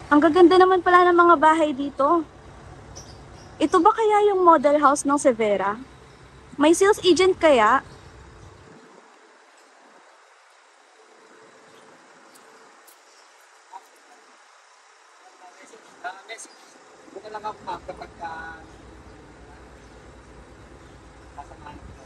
Ang gaganda naman pala ng mga bahay dito. Ito ba kaya yung model house ng Severa? May sales agent kaya? Message. Buka lang ako ma'am kapag kasamahan ko.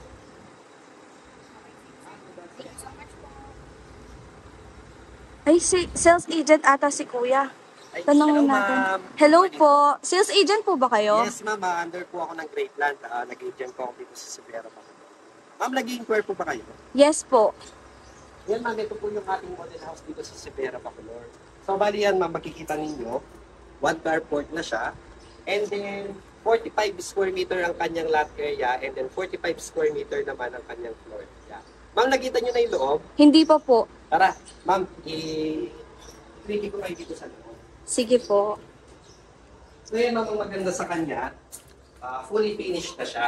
Ay, si sales agent ata si Kuya. Ay, Tanungin hello natin. ma'am. Hello po. Sales agent po ba kayo? Yes ma'am, under po ako ng Greatland. Nag-agent po ako dito sa Severa pa. Ma'am, nag-inquire po ba kayo? Yes po. Yan ma'am, ito po yung ating model house dito sa Severa Bacolor. So bali yan ma'am, makikita ninyo, one carport na siya. And then, 45 square meter ang kanyang lot area and then 45 square meter naman ang kanyang floor area. Ma'am, nakita nyo na yung loob? Hindi pa po. Tara, ma'am, i-tricky ko kayo dito sa loob. Sige po. So yan ma'am, ang maganda sa kanya, fully finished na siya.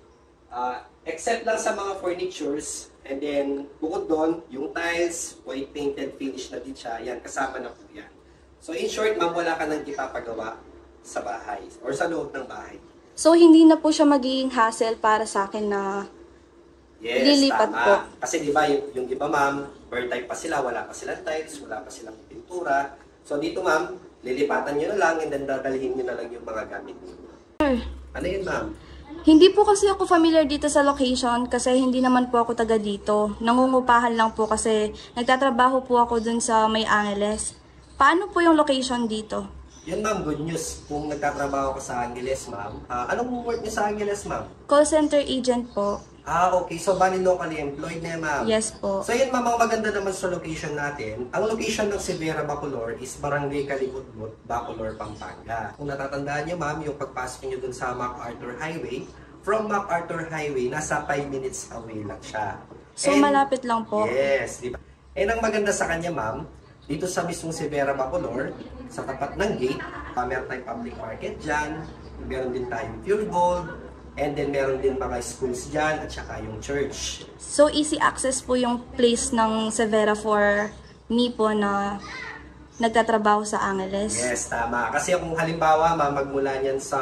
Except lang sa mga furnitures, and then bukod doon, yung tiles, white painted finish na din siya, yan, kasama na po yan. So in short ma'am, wala ka nang ipapagawa sa bahay or sa loob ng bahay. So, hindi na po siya magiging hassle para sa akin na Yes, lilipat tama. po. Kasi di ba yung iba ma'am, bird type pa sila, wala pa silang tiles, wala pa silang pintura. So dito ma'am, lilipatan nyo na lang and then dadalhin nyo na lang yung mga gamit niyo. Ano yun ma'am? Hindi po kasi ako familiar dito sa location kasi hindi naman po ako taga dito. Nangungupahan lang po kasi nagtatrabaho po ako dun sa May Angeles. Paano po yung location dito? Yun ma'am, good news. Kung nagtatrabaho ka sa Angeles ma'am, anong work niyo sa Angeles ma'am? Call center agent po. Okay. So, bali locally employed na ma'am. Yes po. So, yun ma'am, ang maganda naman sa location natin. Ang location ng Severa Bacolor is Barangay Kalibutbut, Bacolor, Pampanga. Kung natatandaan nyo ma'am, yung pagpasok nyo dun sa MacArthur Highway, from MacArthur Highway, nasa 5 minutes away lang siya. So, malapit lang po. Yes, di ba? And ang maganda sa kanya ma'am, dito sa mismong Severa Bacolor, sa tapat ng gate, meron tayong public market dyan, meron din tayong Pure Gold, and then meron din mga schools dyan, at saka yung church. So, easy access po yung place ng Severa for me po na nagtatrabaho sa Angeles. Yes, tama. Kasi kung halimbawa, ma'am, magmula niyan sa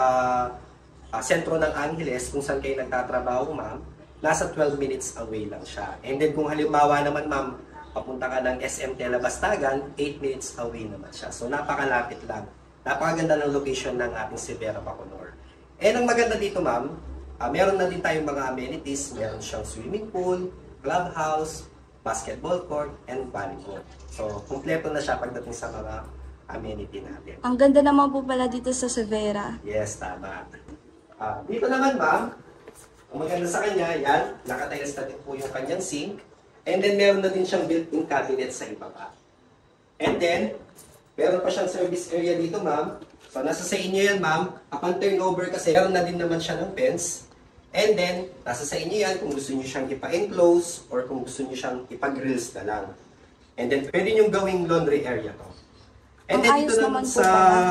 sentro ng Angeles, kung saan kayo nagtatrabaho, ma'am, nasa 12 minutes away lang siya. And then kung halimbawa naman, ma'am, papunta ka ng SM Telabastagan, 8 minutes away naman siya. So, napakalapit lang. Napakaganda ng location ng ating Severa Bacolor. And ang maganda dito, ma'am, meron na din tayong mga amenities. Meron siyang swimming pool, clubhouse, basketball court, and volleyball. So, kumpleto na siya pagdating sa mga amenity natin. Ang ganda naman po pala dito sa Severa. Yes, tama. Dito naman, ma'am, ang maganda sa kanya, yan, nakatiles na din po yung kanyang sink. And then, meron na din siyang built-in cabinet sa ibaba. And then, meron pa siyang service area dito, ma'am. So, nasa sa inyo yan, ma'am. Upon turnover kasi, meron na din naman siya ng fence. And then, nasa sa inyo yan kung gusto niyo siyang ipa-enclose or kung gusto niyo siyang ipa-grills na lang. And then, pwede niyo gawing laundry area to. And then, dito naman sa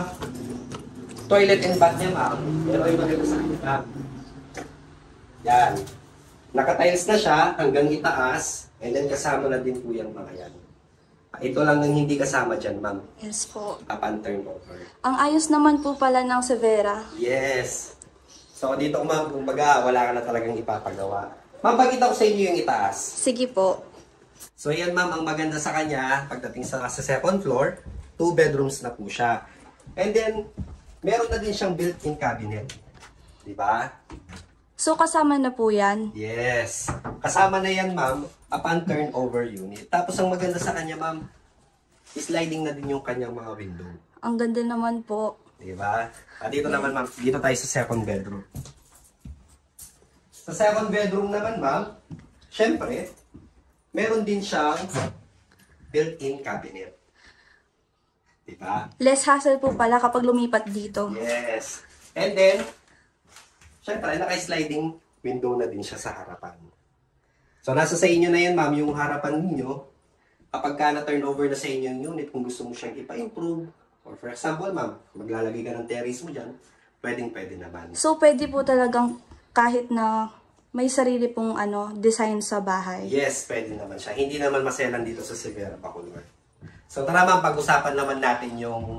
toilet and bath niya, ma'am. Pero ay maganda sa kita. Yan. Naka-tiles na siya hanggang itaas. And then, kasama na din po yung mga yan. Ito lang ang hindi kasama dyan, ma'am. Yes po. Upon turnover. Ang ayos naman po pala ng Severa. Yes. So, dito, ma'am, kumbaga, wala ka na talagang ipapagawa. Ma'am, pakita ko sa inyo yung itaas. Sige po. So, yan, ma'am, ang maganda sa kanya, pagdating sa second floor, 2 bedrooms na po siya. And then, meron na din siyang built-in cabinet. Diba? So, kasama na po yan? Yes. Kasama na yan, ma'am, upon turnover unit. Tapos, ang maganda sa kanya, ma'am, sliding na din yung kanyang mga window. Ang ganda naman po. Diba? Dito naman, ma'am, dito tayo sa second bedroom. Sa second bedroom naman, ma'am, syempre, meron din siyang built-in cabinet. Diba? Less hassle po pala kapag lumipat dito. Yes. And then, syempre, naka-sliding window na din siya sa harapan. So, nasa sa inyo na yan, ma'am, yung harapan ninyo. Kapag ka na-turnover na sa inyo yung unit, kung gusto mo siyang ipa-improve, or for example, ma'am, maglalagay ka ng terrace mo dyan, pwedeng-pwede naman. So, pwede po talagang kahit na may sarili pong design sa bahay. Yes, pwede naman siya. Hindi naman maselan dito sa Severa Bacolor. So, tara ma'am, pag-usapan naman natin yung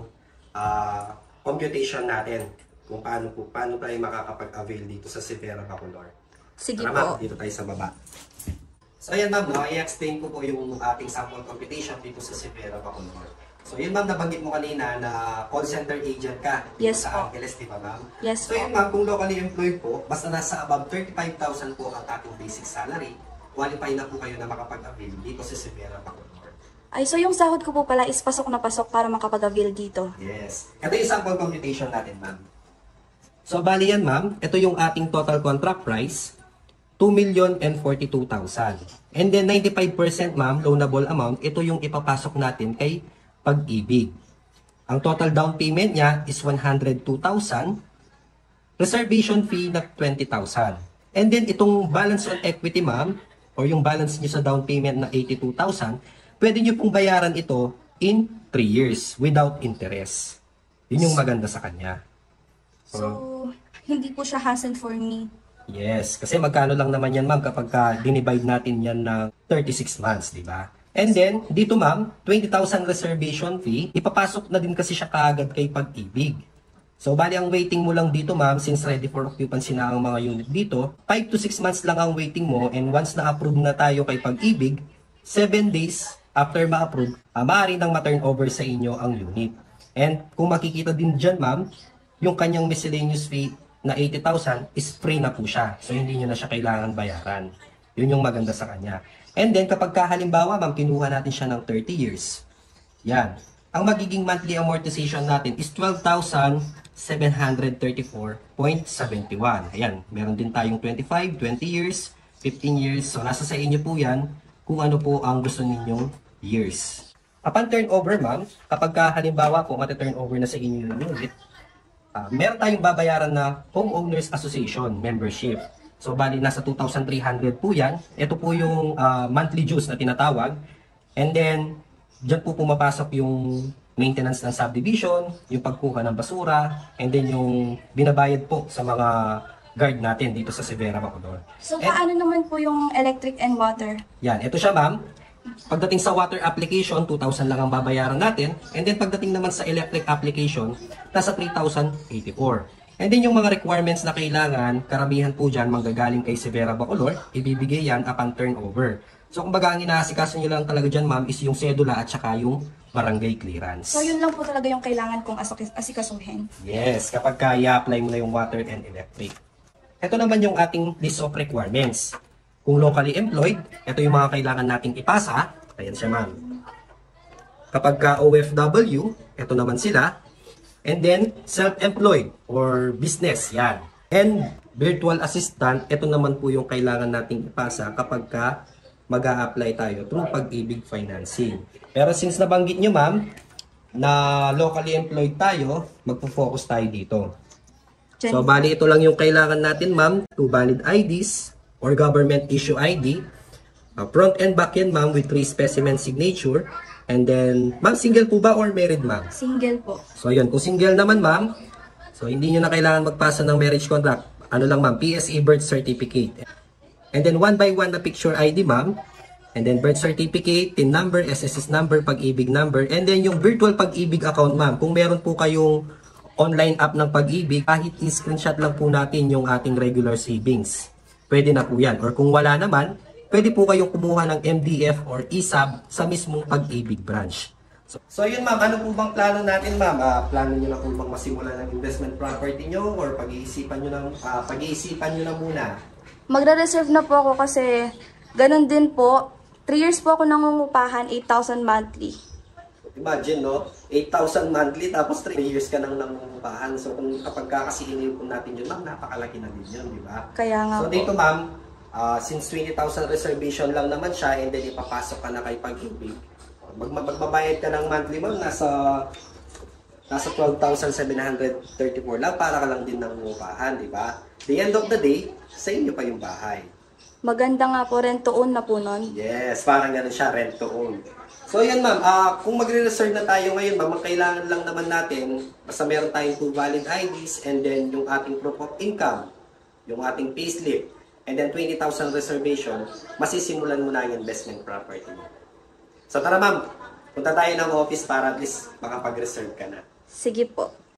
computation natin kung paano tayo makakapag-avail dito sa Severa Bacolor. Sige Tara, ma'am, po. dito tayo sa baba. So ayan ma'am, no, i-explain ko po yung ating sample computation dito sa Severa Bacolor. So yun ma'am, nabanggit mo kanina na call center agent ka dito Yes sa po. Angeles, di ba ma'am? Yes So po. yun ma'am, kung locally employed po, basta nasa above 35,000 po ang ating basic salary, qualify na po kayo na makapag-avail dito sa Severa Bacolor. Ay, so yung sahod ko po pala is pasok na pasok para makapag-avail dito. Yes. Ito yung sample computation natin ma'am. So bali yan ma'am, ito yung ating total contract price, 2,042,000. And then 95% ma'am, loanable amount, ito yung ipapasok natin kay Pag-ibig. Ang total down payment niya is 102,000, reservation fee na 20,000. And then itong balance on equity ma'am, or yung balance niyo sa down payment na 82,000, pwede niyo pong bayaran ito in 3 years without interest. Yun yung maganda sa kanya. So, hindi po siya hassle for me. Yes, kasi magkano lang naman yan ma'am kapag dinivide natin yan ng 36 months, di ba? And then, dito ma'am, 20,000 reservation fee, ipapasok na din kasi siya kaagad kay Pag-ibig. So, bali ang waiting mo lang dito ma'am, since ready for occupancy na ang mga unit dito, 5 to 6 months lang ang waiting mo, and once na-approve na tayo kay Pag-ibig, 7 days after ma-approve, maaari nang ma-turnover sa inyo ang unit. And kung makikita din dyan ma'am, yung kanyang miscellaneous fee na 80,000 is free na po siya. So hindi nyo na siya kailangan bayaran. Yun yung maganda sa kanya. And then kapag halimbawa ma'am, kinuha natin siya ng 30 years. Yan. Ang magiging monthly amortization natin is 12,734.71. Ayan. Meron din tayong 25, 20 years, 15 years. So nasa sa inyo po yan kung ano po ang gusto ninyong years. Upon turnover ma'am, kapag halimbawa po mati-turnover na sa inyo yung unit, meron tayong babayaran na Homeowners Association membership. So bali nasa 2,300 po yan. Ito po yung monthly dues na tinatawag. And then, dyan po pumapasok yung maintenance ng subdivision, yung pagkuha ng basura, and then yung binabayad po sa mga guard natin dito sa Severa Bacolor. So, paano naman po yung electric and water? Yan, ito siya ma'am. Pagdating sa water application, 2,000 lang ang babayaran natin. And then pagdating naman sa electric application, nasa 3,084. And then yung mga requirements na kailangan, karamihan po dyan manggagaling kay Severa Bacolor, ibibigay yan upon turnover. So kumbaga ang inaasikaso nyo lang talaga dyan ma'am is yung sedula at saka yung barangay clearance. So, yun lang po talaga yung kailangan kong asikasuhin. Yes, kapag i-apply mo na yung water and electric. Ito naman yung ating list of requirements. Kung locally employed, ito yung mga kailangan nating ipasa. Ayan siya ma'am. Kapag ka OFW, ito naman sila. And then, self-employed or business, yan. And virtual assistant, ito naman po yung kailangan nating ipasa kapag ka mag-a-apply tayo through Pag-ibig Financing. Pero since nabanggit nyo ma'am, na locally employed tayo, magpo-focus tayo dito. So, bali ito lang yung kailangan natin ma'am, 2 valid IDs or government issue ID. Front and back yan ma'am with 3 specimen signature. And then, ma'am, single po ba or married ma'am? Single po. So, yun. Kung single naman ma'am, so hindi nyo na kailangan magpasa ng marriage contract. Ano lang ma'am, PSA birth certificate. And then, 1 by 1 na picture ID ma'am. And then, birth certificate, TIN number, SSS number, Pag-ibig number. And then, yung virtual Pag-ibig account ma'am. Kung meron po kayong online app ng Pag-ibig, kahit i-screenshot lang po natin yung ating regular savings. Pwede na po yan. Or kung wala naman, pwede po kayong kumuha ng MDF or ESAB sa mismong Pag-ibig branch. So yun ma'am, ano po bang plano natin ma'am? Plano nyo na po bang masimulan ng investment property nyo or pag-iisipan nyo na muna? Magre-reserve na po ako kasi ganun din po. 3 years po ako nangungupahan, 8,000 monthly. Imagine no, 8,000 monthly tapos 3 years ka nang nangungupahan. So kung kapag kasi inipon natin yun ma'am, napakalaki na din yun, di ba? Kaya nga so po. dito ma'am, since 20,000 reservation lang naman siya and then ipapasok ka na kay Pag-ibig. Magbabayad ka ng monthly ma'am, nasa 12,734 lang para ka lang din nangungupahan, di ba? The end of the day, sa inyo pa yung bahay. Maganda nga po, rent to own na po nun. Yes, parang gano'n siya, rent to own. So yan ma'am, kung magre-reserve na tayo ngayon ma'am, ang kailangan lang naman natin, basta meron tayong 2 valid IDs and then yung ating proof of income, yung ating payslip, and then 20,000 reservation, masisimulan mo na yung investment property mo. So tara ma'am, punta tayo ng office para at least makapag-reserve ka na. Sige po.